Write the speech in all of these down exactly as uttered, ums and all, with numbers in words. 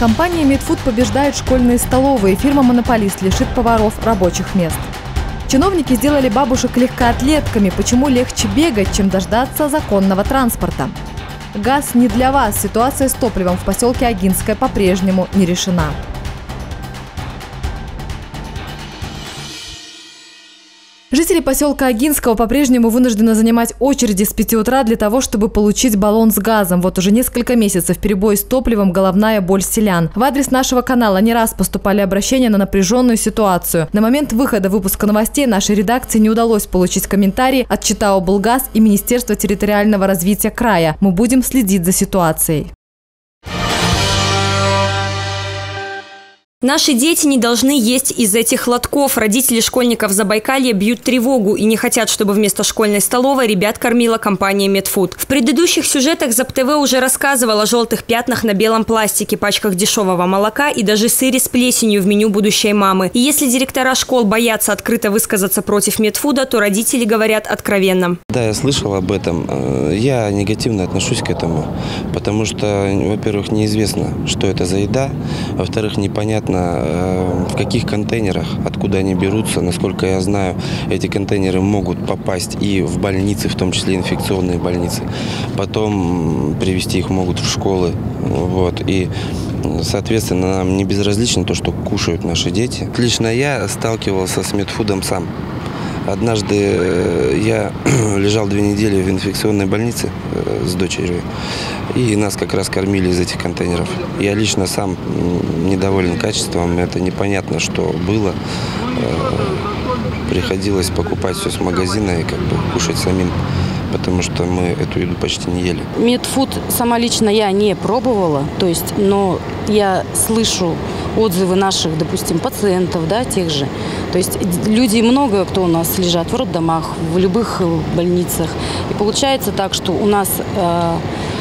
Компания Медфуд побеждает школьные столовые. Фирма-монополист лишит поваров рабочих мест. Чиновники сделали бабушек легкоатлетками. Почему легче бегать, чем дождаться законного транспорта? Газ не для вас. Ситуация с топливом в поселке Агинское по-прежнему не решена. Жители поселка Агинского по-прежнему вынуждены занимать очереди с пяти утра для того, чтобы получить баллон с газом. Вот уже несколько месяцев перебой с топливом, головная боль селян. В адрес нашего канала не раз поступали обращения на напряженную ситуацию. На момент выхода выпуска новостей нашей редакции не удалось получить комментарии от ЧИТА облгаз и Министерства территориального развития края. Мы будем следить за ситуацией. Наши дети не должны есть из этих лотков. Родители школьников Забайкалья бьют тревогу и не хотят, чтобы вместо школьной столовой ребят кормила компания Медфуд. В предыдущих сюжетах ЗапТВ уже рассказывал о желтых пятнах на белом пластике, пачках дешевого молока и даже сыре с плесенью в меню будущей мамы. И если директора школ боятся открыто высказаться против Медфуда, то родители говорят откровенно. Да, я слышал об этом. Я негативно отношусь к этому, потому что, во-первых, неизвестно, что это за еда, во-вторых, непонятно, в каких контейнерах, откуда они берутся. Насколько я знаю, эти контейнеры могут попасть и в больницы, в том числе инфекционные больницы. Потом привезти их могут в школы. Вот. И, соответственно, нам не безразлично то, что кушают наши дети. Лично я сталкивался с Медфудом сам. Однажды я лежал две недели в инфекционной больнице с дочерью, и нас как раз кормили из этих контейнеров. Я лично сам недоволен качеством, это непонятно, что было. Приходилось покупать все с магазина и как бы кушать самим, потому что мы эту еду почти не ели. Медфуд сама лично я не пробовала, то есть, но я слышу отзывы наших, допустим, пациентов, да, тех же. То есть люди много, кто у нас лежат в роддомах, в любых больницах. И получается так, что у нас э,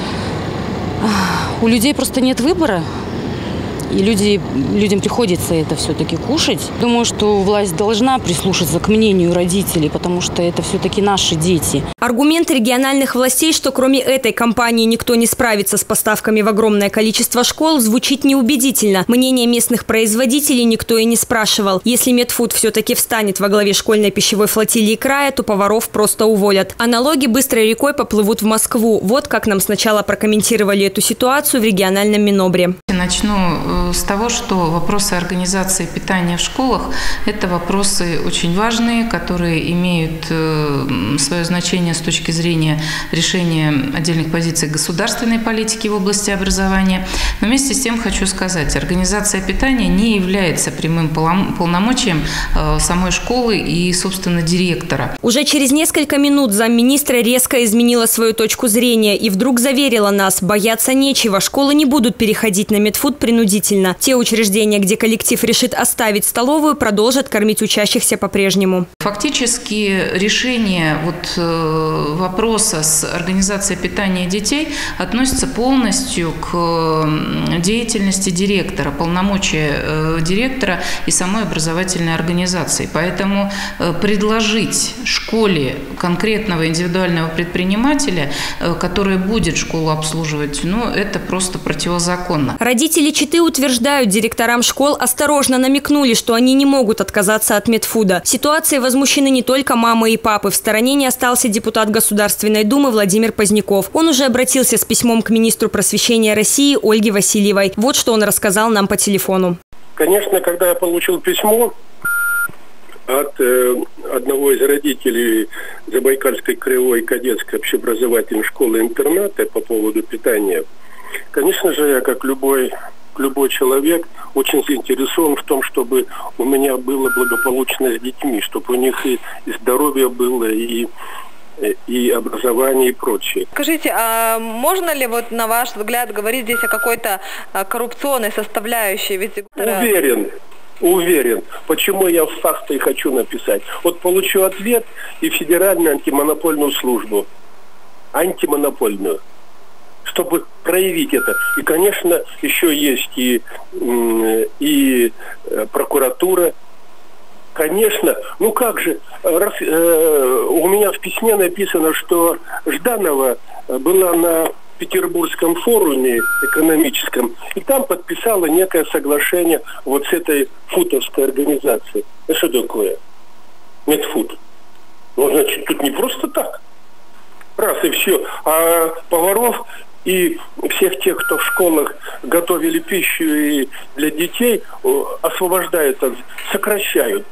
у людей просто нет выбора. И люди, людям приходится это все-таки кушать. Думаю, что власть должна прислушаться к мнению родителей, потому что это все-таки наши дети. Аргумент региональных властей, что кроме этой компании никто не справится с поставками в огромное количество школ, звучит неубедительно. Мнение местных производителей никто и не спрашивал. Если Медфуд все-таки встанет во главе школьной пищевой флотилии края, то поваров просто уволят. А налоги быстрой рекой поплывут в Москву. Вот как нам сначала прокомментировали эту ситуацию в региональном Минобре. Начну с того, что вопросы организации питания в школах – это вопросы очень важные, которые имеют свое значение с точки зрения решения отдельных позиций государственной политики в области образования. Но вместе с тем хочу сказать, организация питания не является прямым полномочием самой школы и, собственно, директора. Уже через несколько минут замминистра резко изменила свою точку зрения и вдруг заверила нас: бояться нечего, школы не будут переходить на Медфуд принудительно. Те учреждения, где коллектив решит оставить столовую, продолжат кормить учащихся по-прежнему. Фактически решение вот вопроса с организацией питания детей относится полностью к деятельности директора, полномочия директора и самой образовательной организации. Поэтому предложить школе конкретного индивидуального предпринимателя, который будет школу обслуживать, ну, это просто противозаконно. Родители Читы утверждают, директорам школ осторожно намекнули, что они не могут отказаться от Медфуда. Ситуацией возмущены не только мамы и папы. В стороне не остался депутат Государственной Думы Владимир Поздняков. Он уже обратился с письмом к министру просвещения России Ольге Васильевой. Вот что он рассказал нам по телефону. Конечно, когда я получил письмо от э, одного из родителей Забайкальской краевой кадетской общеобразовательной школы-интерната по поводу питания, конечно же, я, как любой, любой человек, очень заинтересован в том, чтобы у меня было благополучно с детьми, чтобы у них и, и здоровье было, и, и образование, и прочее. Скажите, а можно ли, вот на ваш взгляд, говорить здесь о какой-то коррупционной составляющей? Ведь... Уверен. Уверен. Почему я в факты хочу написать? Вот получу ответ и Федеральную антимонопольную службу. Антимонопольную. Чтобы проявить это. И, конечно, еще есть и, и прокуратура. Конечно, ну как же, раз, э, у меня в письме написано, что Жданова была на Петербургском форуме экономическом, и там подписала некое соглашение вот с этой футовской организацией. Это что такое? Медфуд. Ну, значит, тут не просто так. Раз и все. А поваров и всех тех, кто в школах готовили пищу и для детей, освобождают, сокращают.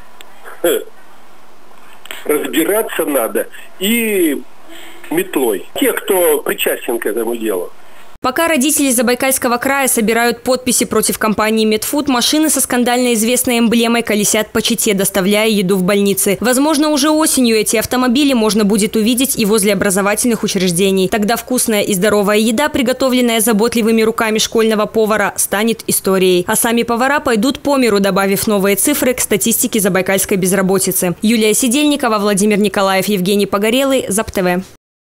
Разбираться надо и метлой. Те, кто причастен к этому делу. Пока родители Забайкальского края собирают подписи против компании Медфуд, машины со скандально известной эмблемой колесят по Чите, доставляя еду в больницы. Возможно, уже осенью эти автомобили можно будет увидеть и возле образовательных учреждений. Тогда вкусная и здоровая еда, приготовленная заботливыми руками школьного повара, станет историей. А сами повара пойдут по миру, добавив новые цифры к статистике забайкальской безработицы. Юлия Сидельникова, Владимир Николаев, Евгений Погорелый, ЗапТВ.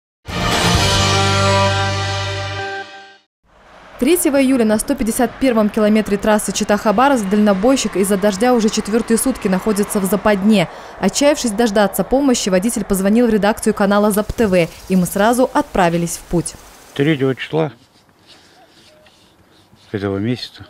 третьего июля на сто пятьдесят первом километре трассы Чита-Хабаровск дальнобойщик из-за дождя уже четвертые сутки находится в западне. Отчаявшись дождаться помощи, водитель позвонил в редакцию канала ЗапТВ, и мы сразу отправились в путь. третьего числа этого месяца,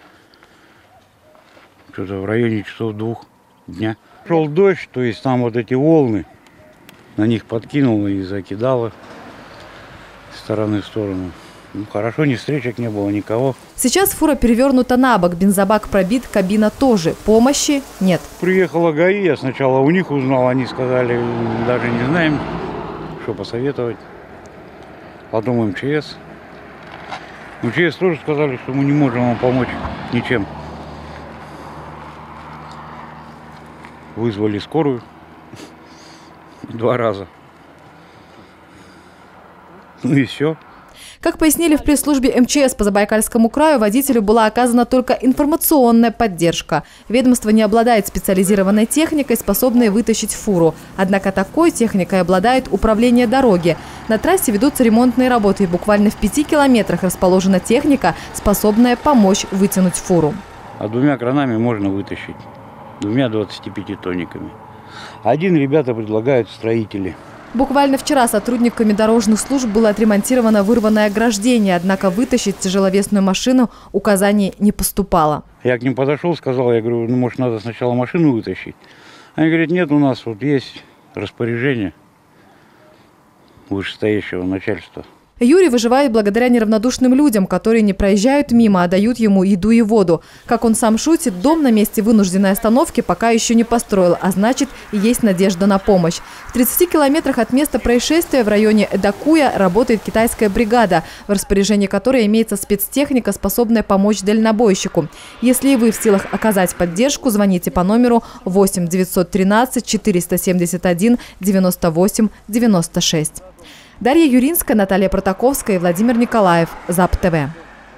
что-то в районе часов двух дня. Шел дождь, то есть там вот эти волны, на них подкинуло и закидало с стороны в сторону. Ну, хорошо, ни встречек не было, никого. Сейчас фура перевернута на бок, бензобак пробит, кабина тоже. Помощи нет. Приехала ГАИ, я сначала у них узнал, они сказали, даже не знаем, что посоветовать. Потом МЧС. МЧС тоже сказали, что мы не можем вам помочь ничем. Вызвали скорую два раза. Ну и все. Как пояснили в пресс-службе МЧС по Забайкальскому краю, водителю была оказана только информационная поддержка. Ведомство не обладает специализированной техникой, способной вытащить фуру. Однако такой техникой обладает управление дороги. На трассе ведутся ремонтные работы, и буквально в пяти километрах расположена техника, способная помочь вытянуть фуру. А двумя кранами можно вытащить, двумя двадцатипятитонниками. Один ребята предлагают строители. Буквально вчера сотрудниками дорожных служб было отремонтировано вырванное ограждение, однако вытащить тяжеловесную машину указаний не поступало. Я к ним подошел, сказал, я говорю, ну может надо сначала машину вытащить. Они говорят, нет, у нас вот есть распоряжение вышестоящего начальства. Юрий выживает благодаря неравнодушным людям, которые не проезжают мимо, а дают ему еду и воду. Как он сам шутит, дом на месте вынужденной остановки пока еще не построил, а значит, есть надежда на помощь. В тридцати километрах от места происшествия в районе Эдакуя работает китайская бригада, в распоряжении которой имеется спецтехника, способная помочь дальнобойщику. Если и вы в силах оказать поддержку, звоните по номеру восемь девятьсот тринадцать четыреста семьдесят один девяносто восемь девяносто шесть. Дарья Юринская, Наталья Протаковская и Владимир Николаев, ЗапТВ.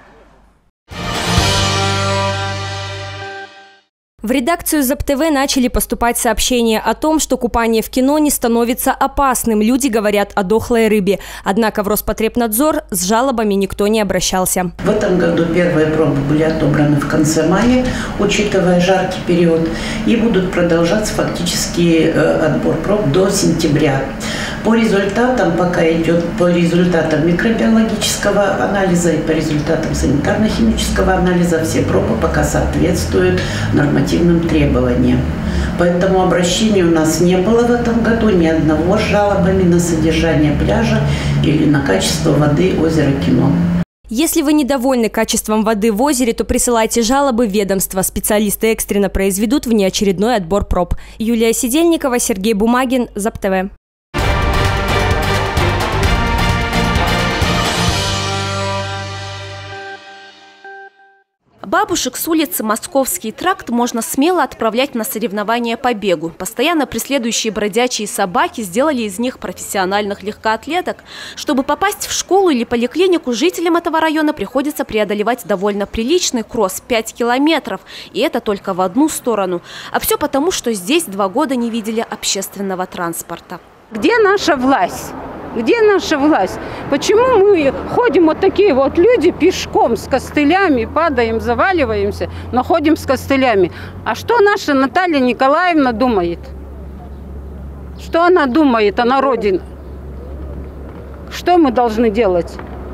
В редакцию ЗапТВ начали поступать сообщения о том, что купание в кино не становится опасным. Люди говорят о дохлой рыбе. Однако в Роспотребнадзор с жалобами никто не обращался. В этом году первые пробы были отобраны в конце мая, учитывая жаркий период, и будут продолжаться фактически отбор проб до сентября. По результатам, пока идет по результатам микробиологического анализа и по результатам санитарно-химического анализа, все пробы пока соответствуют нормативным требованиям. Поэтому обращений у нас не было в этом году ни одного с жалобами на содержание пляжа или на качество воды озера Кино. Если вы недовольны качеством воды в озере, то присылайте жалобы в ведомство. Специалисты экстренно произведут внеочередной отбор проб. Юлия Сидельникова, Сергей Бумагин, ЗапТВ. Бабушек с улицы Московский тракт можно смело отправлять на соревнования по бегу. Постоянно преследующие бродячие собаки сделали из них профессиональных легкоатлеток. Чтобы попасть в школу или поликлинику, жителям этого района приходится преодолевать довольно приличный кросс – пять километров. И это только в одну сторону. А все потому, что здесь два года не видели общественного транспорта. Где наша власть? Где наша власть? Почему мы ходим вот такие вот люди пешком с костылями, падаем, заваливаемся, но ходим с костылями? А что наша Наталья Николаевна думает? Что она думает о народе? Что мы должны делать?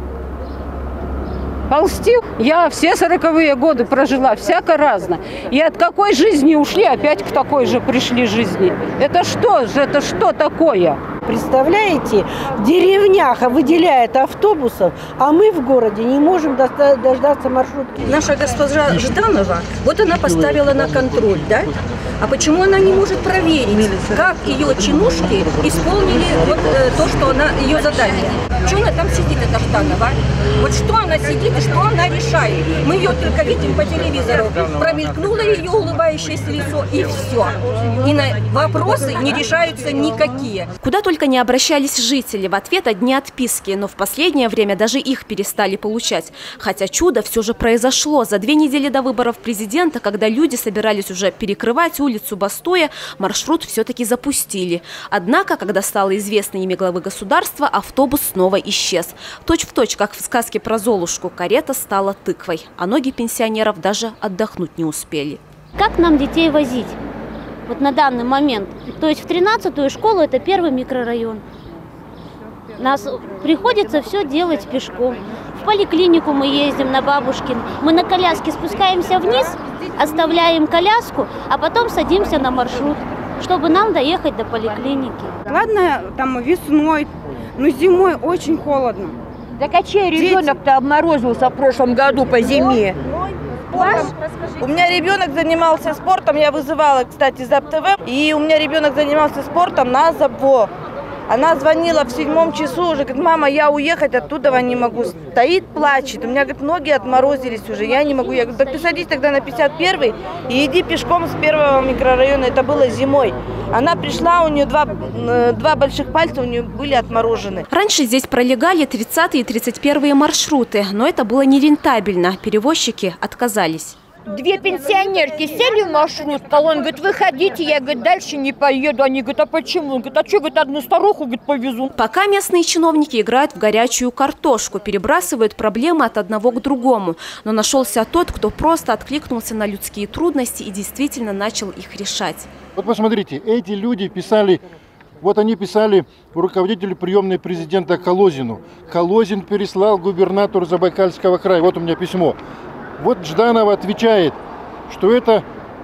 ползти. Я все сороковые годы прожила, всяко разно. И от какой жизни ушли, опять к такой же пришли жизни. Это что же, это что такое? Представляете, в деревнях выделяют автобусов, а мы в городе не можем дождаться маршрутки. Наша госпожа Жданова, вот она поставила на контроль, да? А почему она не может проверить, как ее чинушки исполнили вот э, то, что она, ее задание? Что она там сидит, эта Жданова? Вот что она сидит и что она решает? Мы ее только видим по телевизору. Промелькнуло ее улыбающееся лицо, и все. И на вопросы не решаются никакие. Куда только не обращались жители, в ответ одни отписки, но в последнее время даже их перестали получать. Хотя чудо все же произошло. За две недели до выборов президента, когда люди собирались уже перекрывать улицу Бастуя, маршрут все-таки запустили. Однако, когда стало известно имя главы государства, автобус снова исчез. Точь в точь, как в сказке про Золушку, карета стала тыквой, а ноги пенсионеров даже отдохнуть не успели. Как нам детей возить? Вот на данный момент. То есть в тринадцатую школу, это первый микрорайон. Нас приходится все делать пешком. В поликлинику мы ездим на Бабушкин. Мы на коляске спускаемся вниз, оставляем коляску, а потом садимся на маршрут, чтобы нам доехать до поликлиники. Ладно, там весной, но зимой очень холодно. Так а чей ребенок-то обморозился в прошлом году по зиме? Ваш? У меня ребенок занимался спортом, я вызывала, кстати, ЗапТВ, и у меня ребенок занимался спортом на ЗапВО. Она звонила в седьмом часу, уже говорит: мама, я уехать оттуда не могу. Стоит, плачет. У меня, говорит, ноги отморозились уже, я не могу. Я говорю: так ты садись тогда на пятьдесят первый и иди пешком с первого микрорайона. Это было зимой. Она пришла, у нее два, два больших пальца у нее были отморожены. Раньше здесь пролегали тридцатые и тридцать первые маршруты, но это было нерентабельно. Перевозчики отказались. Две пенсионерки сели в маршрутку, он говорит: выходите, я, говорит, дальше не поеду. Они говорят: а почему? Он говорит: а что, говорит, одну старуху, говорит, повезу. Пока местные чиновники играют в горячую картошку, перебрасывают проблемы от одного к другому. Но нашелся тот, кто просто откликнулся на людские трудности и действительно начал их решать. Вот посмотрите, эти люди писали, вот они писали руководителю приемной президента Колозину. Колозин переслал губернатору Забайкальского края. Вот у меня письмо. Вот Жданова отвечает, что это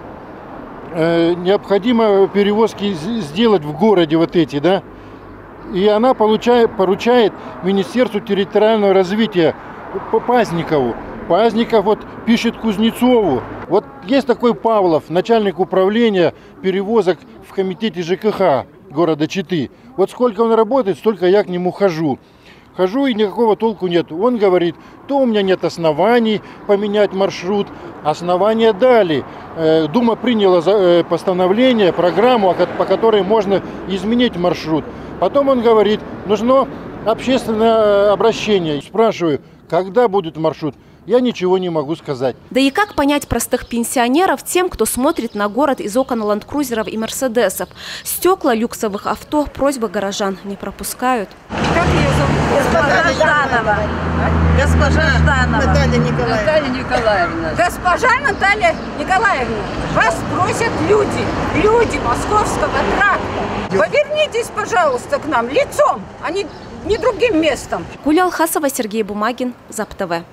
э, необходимо перевозки сделать в городе вот эти, да. И она получает, поручает Министерству территориального развития Пазникову. Пазников вот пишет Кузнецову. Вот есть такой Павлов, начальник управления перевозок в комитете ЖКХ города Читы. Вот сколько он работает, столько я к нему хожу. Хожу, и никакого толку нет. Он говорит: то у меня нет оснований поменять маршрут. Основания дали. Дума приняла постановление, программу, по которой можно изменить маршрут. Потом он говорит: нужно общественное обращение. Спрашиваю: когда будет маршрут? Я ничего не могу сказать. Да и как понять простых пенсионеров тем, кто смотрит на город из окон ландкрузеров и мерседесов? Стекла люксовых авто просьба горожан не пропускают. Как ее зовут? Госпожа Жданова. Госпожа Жданова. Наталья Николаевна. Наталья Николаевна. Госпожа Наталья Николаевна, вас просят люди, люди Московского тракта. Повернитесь, пожалуйста, к нам лицом, а не, не другим местом. Гуля Алхасова, Сергей Бумагин, ЗапТВ.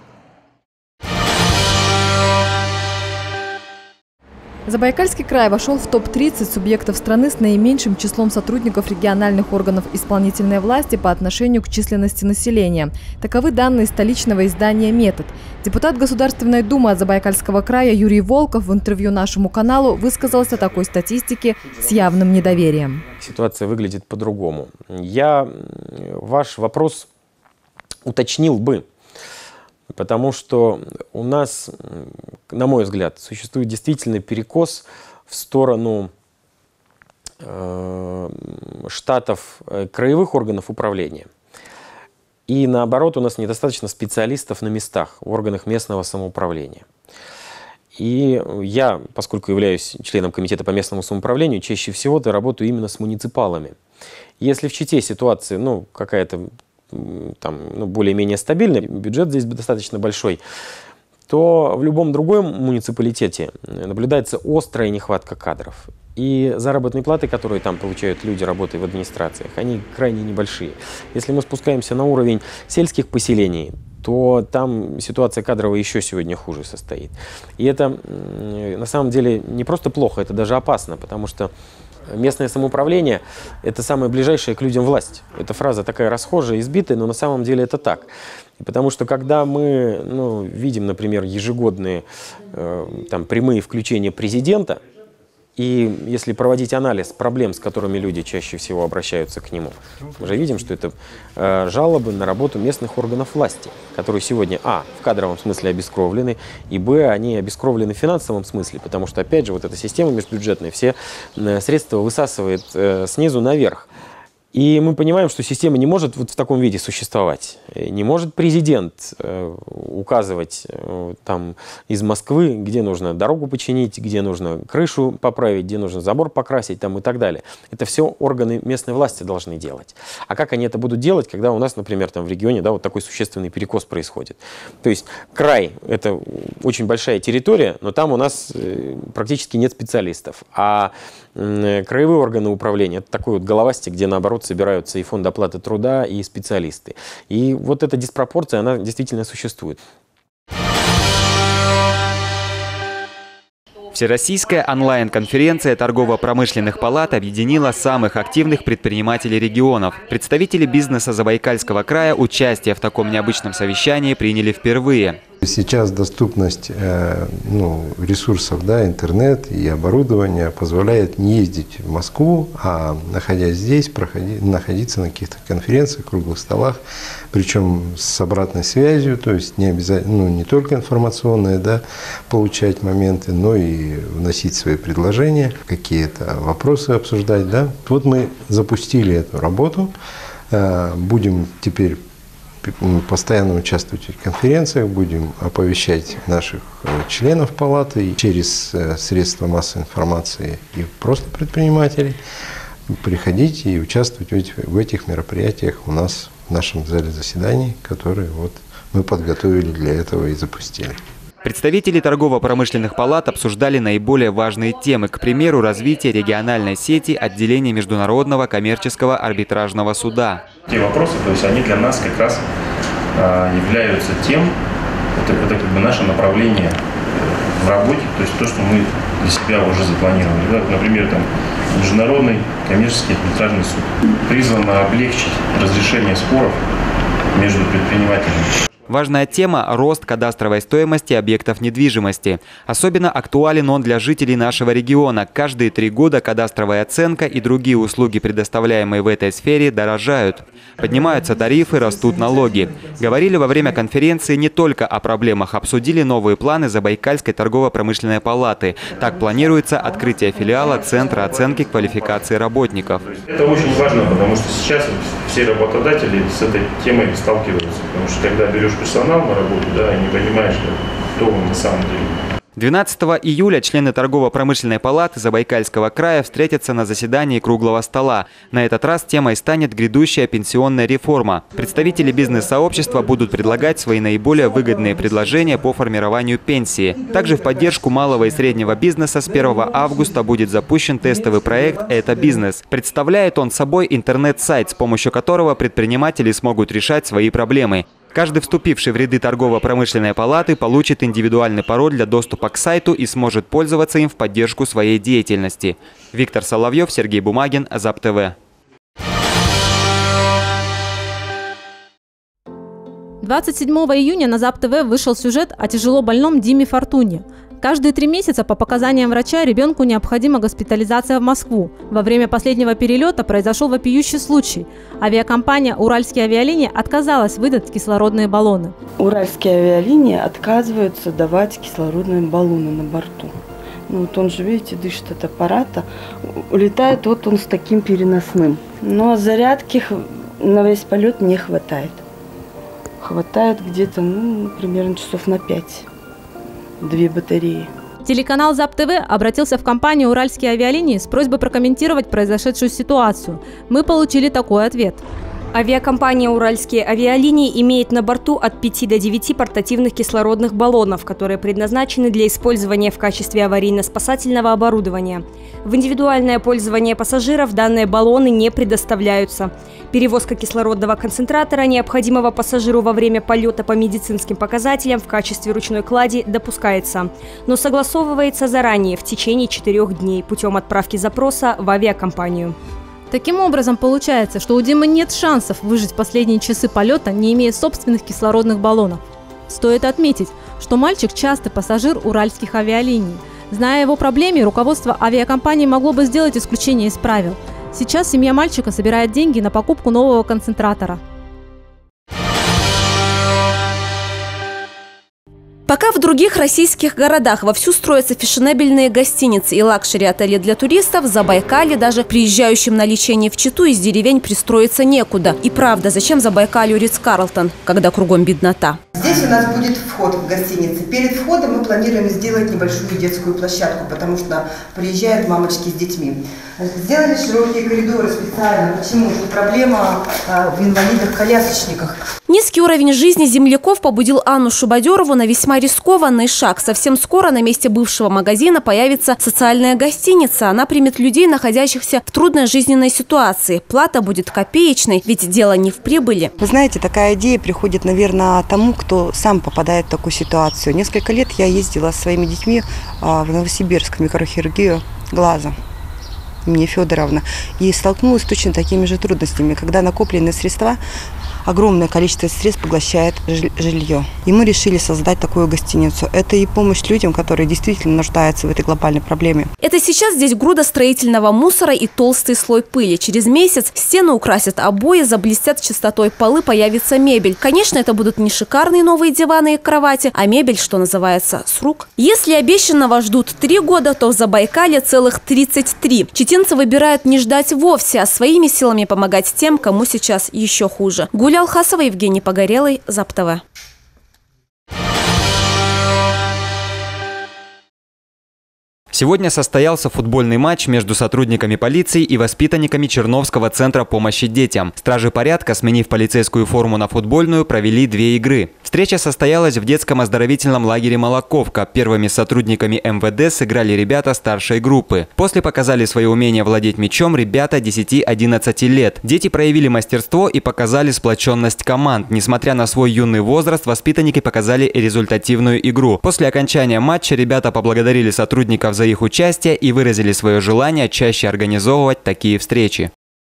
Забайкальский край вошел в топ тридцать субъектов страны с наименьшим числом сотрудников региональных органов исполнительной власти по отношению к численности населения. Таковы данные столичного издания «Метод». Депутат Государственной Думы от Забайкальского края Юрий Волков в интервью нашему каналу высказался о такой статистике с явным недоверием. Ситуация выглядит по-другому. Я ваш вопрос уточнил бы. Потому что у нас, на мой взгляд, существует действительно перекос в сторону э, штатов э, краевых органов управления. И наоборот, у нас недостаточно специалистов на местах, в органах местного самоуправления. И я, поскольку являюсь членом комитета по местному самоуправлению, чаще всего-то работаю именно с муниципалами. Если в Чите ситуация, ну, какая-то там, ну, более-менее стабильный, бюджет здесь достаточно большой, то в любом другом муниципалитете наблюдается острая нехватка кадров. И заработные платы, которые там получают люди, работая в администрациях, они крайне небольшие. Если мы спускаемся на уровень сельских поселений, то там ситуация кадровая еще сегодня хуже состоит. И это на самом деле не просто плохо, это даже опасно, потому что местное самоуправление – это самая ближайшая к людям власть. Эта фраза такая расхожая, избитая, но на самом деле это так. И потому что когда мы ну, видим, например, ежегодные э, там, прямые включения президента, и если проводить анализ проблем, с которыми люди чаще всего обращаются к нему, мы же видим, что это э, жалобы на работу местных органов власти, которые сегодня, а, в кадровом смысле обескровлены, и, б, они обескровлены в финансовом смысле, потому что, опять же, вот эта система межбюджетная все э, средства высасывает э, снизу наверх. И мы понимаем, что система не может вот в таком виде существовать. Не может президент э, указывать э, там, из Москвы, где нужно дорогу починить, где нужно крышу поправить, где нужно забор покрасить там, и так далее. Это все органы местной власти должны делать. А как они это будут делать, когда у нас, например, там, в регионе да, вот такой существенный перекос происходит? То есть край – это очень большая территория, но там у нас э, практически нет специалистов. А э, краевые органы управления – это такой вот головастик, где наоборот собираются и фонд оплаты труда, и специалисты. И вот эта диспропорция, она действительно существует. Всероссийская онлайн-конференция торгово-промышленных палат объединила самых активных предпринимателей регионов. Представители бизнеса Забайкальского края участие в таком необычном совещании приняли впервые. Сейчас доступность э, ну, ресурсов, да, интернет и оборудования позволяет не ездить в Москву, а находясь здесь, проходи, находиться на каких-то конференциях, круглых столах, причем с обратной связью, то есть не обязательно, ну, не только информационные, да, получать моменты, но и вносить свои предложения, какие-то вопросы обсуждать, да. Вот мы запустили эту работу, э, будем теперь постоянно участвовать в конференциях, будем оповещать наших членов палаты и через средства массовой информации и просто предпринимателей приходить и участвовать в этих мероприятиях у нас в нашем зале заседаний, которые вот мы подготовили для этого и запустили. Представители торгово-промышленных палат обсуждали наиболее важные темы, к примеру, развитие региональной сети отделения Международного коммерческого арбитражного суда. Те вопросы, то есть они для нас как раз а, являются тем, это, это как бы наше направление в работе, то есть то, что мы для себя уже запланировали. Да? Например, там, Международный коммерческий арбитражный суд призван облегчить разрешение споров между предпринимателями. Важная тема – рост кадастровой стоимости объектов недвижимости. Особенно актуален он для жителей нашего региона. Каждые три года кадастровая оценка и другие услуги, предоставляемые в этой сфере, дорожают. Поднимаются тарифы, растут налоги. Говорили во время конференции не только о проблемах, обсудили новые планы Забайкальской торгово-промышленной палаты. Так планируется открытие филиала Центра оценки квалификации работников. Это очень важно, потому что сейчас все работодатели с этой темой сталкиваются. Потому что когда берешь персонал на работу, да, и не понимаешь, кто он на самом деле. двенадцатого июля члены торгово-промышленной палаты Забайкальского края встретятся на заседании круглого стола. На этот раз темой станет грядущая пенсионная реформа. Представители бизнес-сообщества будут предлагать свои наиболее выгодные предложения по формированию пенсии. Также в поддержку малого и среднего бизнеса с первого августа будет запущен тестовый проект «Это бизнес». Представляет он собой интернет-сайт, с помощью которого предприниматели смогут решать свои проблемы. Каждый вступивший в ряды торгово-промышленной палаты получит индивидуальный пароль для доступа к сайту и сможет пользоваться им в поддержку своей деятельности. Виктор Соловьев, Сергей Бумагин, ЗапТВ. двадцать седьмого июня на ЗапТВ вышел сюжет о тяжело больном Диме Фортуне. Каждые три месяца по показаниям врача ребенку необходима госпитализация в Москву. Во время последнего перелета произошел вопиющий случай. Авиакомпания «Уральские авиалинии» отказалась выдать кислородные баллоны. Уральские авиалинии отказываются давать кислородные баллоны на борту. Ну, вот он же, видите, дышит от аппарата. Улетает вот он с таким переносным. Но зарядки на весь полет не хватает. Хватает где-то, ну, примерно часов на пять. Две батареи. Телеканал ЗапТВ обратился в компанию «Уральские авиалинии» с просьбой прокомментировать произошедшую ситуацию. Мы получили такой ответ. Авиакомпания «Уральские авиалинии» имеет на борту от пяти до девяти портативных кислородных баллонов, которые предназначены для использования в качестве аварийно-спасательного оборудования. В индивидуальное пользование пассажиров данные баллоны не предоставляются. Перевозка кислородного концентратора, необходимого пассажиру во время полета по медицинским показателям, в качестве ручной клади допускается, но согласовывается заранее в течение четырех дней путем отправки запроса в авиакомпанию. Таким образом, получается, что у Димы нет шансов выжить в последние часы полета, не имея собственных кислородных баллонов. Стоит отметить, что мальчик – частый пассажир уральских авиалиний. Зная о его проблеме, руководство авиакомпании могло бы сделать исключение из правил. Сейчас семья мальчика собирает деньги на покупку нового концентратора. Пока в других российских городах вовсю строятся фешенебельные гостиницы и лакшери-отели для туристов, в Забайкалье даже приезжающим на лечение в Читу из деревень пристроиться некуда. И правда, зачем Забайкалью Ритц-Карлтон, когда кругом беднота? Здесь у нас будет вход в гостиницу. Перед входом мы планируем сделать небольшую детскую площадку, потому что приезжают мамочки с детьми. Сделали широкие коридоры специально. Почему? Что проблема в инвалидах-колясочниках. Низкий уровень жизни земляков побудил Анну Шубадерову на весьма рискованный шаг. Совсем скоро на месте бывшего магазина появится социальная гостиница. Она примет людей, находящихся в трудной жизненной ситуации. Плата будет копеечной, ведь дело не в прибыли. Вы знаете, такая идея приходит, наверное, тому, кто сам попадает в такую ситуацию. Несколько лет я ездила со своими детьми в Новосибирск в микрохирургию глаза. Мне Федоровна. И столкнулась с точно такими же трудностями, когда накопленные средства, огромное количество средств поглощает жилье. И мы решили создать такую гостиницу. Это и помощь людям, которые действительно нуждаются в этой глобальной проблеме. Это сейчас здесь груда строительного мусора и толстый слой пыли. Через месяц стены украсят обои, заблестят чистотой полы, появится мебель. Конечно, это будут не шикарные новые диваны и кровати, а мебель, что называется, с рук. Если обещанного ждут три года, то в Забайкалье целых тридцать три. Читинцы выбирают не ждать вовсе, а своими силами помогать тем, кому сейчас еще хуже. Гуля Алхасова, Евгений Погорелый, ЗАП-ТВ. Сегодня состоялся футбольный матч между сотрудниками полиции и воспитанниками Черновского центра помощи детям. Стражи порядка, сменив полицейскую форму на футбольную, провели две игры. Встреча состоялась в детском оздоровительном лагере «Молоковка». Первыми сотрудниками эм вэ дэ сыграли ребята старшей группы. После показали свое умение владеть мячом ребята десяти-одиннадцати лет. Дети проявили мастерство и показали сплоченность команд. Несмотря на свой юный возраст, воспитанники показали результативную игру. После окончания матча ребята поблагодарили сотрудников за их участие и выразили свое желание чаще организовывать такие встречи.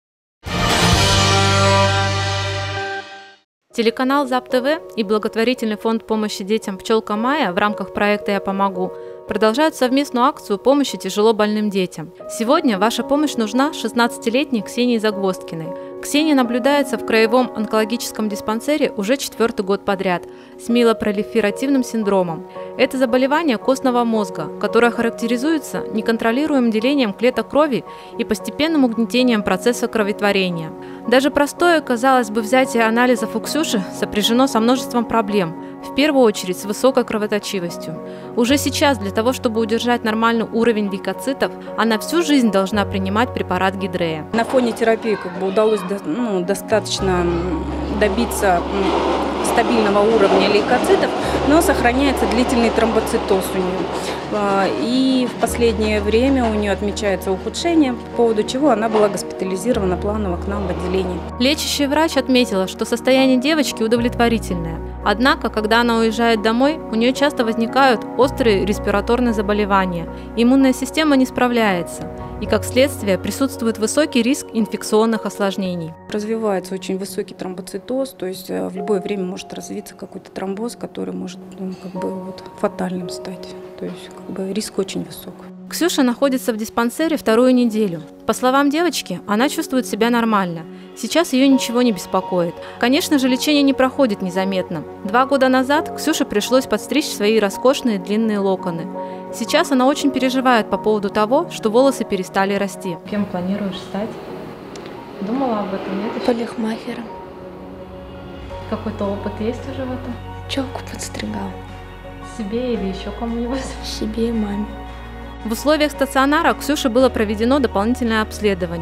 Телеканал ЗАП-ТВ и благотворительный фонд помощи детям «Пчелка Майя» в рамках проекта «Я помогу» продолжают совместную акцию помощи тяжело больным детям. Сегодня ваша помощь нужна шестнадцатилетней Ксении Загвоздкиной. Ксения наблюдается в краевом онкологическом диспансере уже четвертый год подряд с миелопролиферативным синдромом. Это заболевание костного мозга, которое характеризуется неконтролируемым делением клеток крови и постепенным угнетением процесса кроветворения. Даже простое, казалось бы, взятие анализов у Ксюши сопряжено со множеством проблем, в первую очередь с высокой кровоточивостью. Уже сейчас для того, чтобы удержать нормальный уровень лейкоцитов, она всю жизнь должна принимать препарат Гидрея. На фоне терапии как бы удалось ну, достаточно добиться стабильного уровня лейкоцитов, но сохраняется длительный тромбоцитоз у нее. И в последнее время у нее отмечается ухудшение, по поводу чего она была госпитализирована планово к нам в отделение. Лечащий врач отметила, что состояние девочки удовлетворительное. Однако, когда она уезжает домой, у нее часто возникают острые респираторные заболевания. Иммунная система не справляется. И, как следствие, присутствует высокий риск инфекционных осложнений. Развивается очень высокий тромбоцитоз, то есть в любое время может развиться какой-то тромбоз, который может ну, как бы вот, фатальным стать. То есть как бы, риск очень высок. Ксюша находится в диспансере вторую неделю. По словам девочки, она чувствует себя нормально. Сейчас ее ничего не беспокоит. Конечно же, лечение не проходит незаметно. Два года назад Ксюше пришлось подстричь свои роскошные длинные локоны. Сейчас она очень переживает по поводу того, что волосы перестали расти. Кем планируешь стать? Думала об этом, нет? Парикмахером. Какой-то опыт есть уже в этом? Челку подстригал. Себе или еще кому-нибудь? Себе и маме. В условиях стационара Ксюше было проведено дополнительное обследование.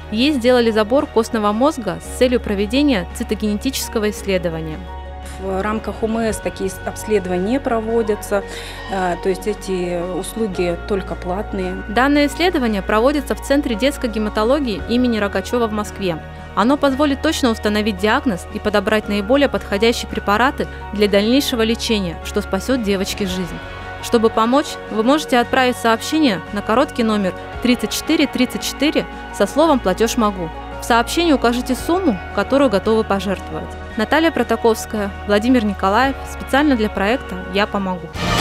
Ей сделали забор костного мозга с целью проведения цитогенетического исследования. В рамках ОМС такие обследования не проводятся, то есть эти услуги только платные. Данное исследование проводится в Центре детской гематологии имени Рогачева в Москве. Оно позволит точно установить диагноз и подобрать наиболее подходящие препараты для дальнейшего лечения, что спасет девочке жизнь. Чтобы помочь, вы можете отправить сообщение на короткий номер тридцать четыре тридцать четыре со словом «Платеж могу». В сообщении укажите сумму, которую готовы пожертвовать. Наталья Протаковская, Владимир Николаев. Специально для проекта «Я помогу».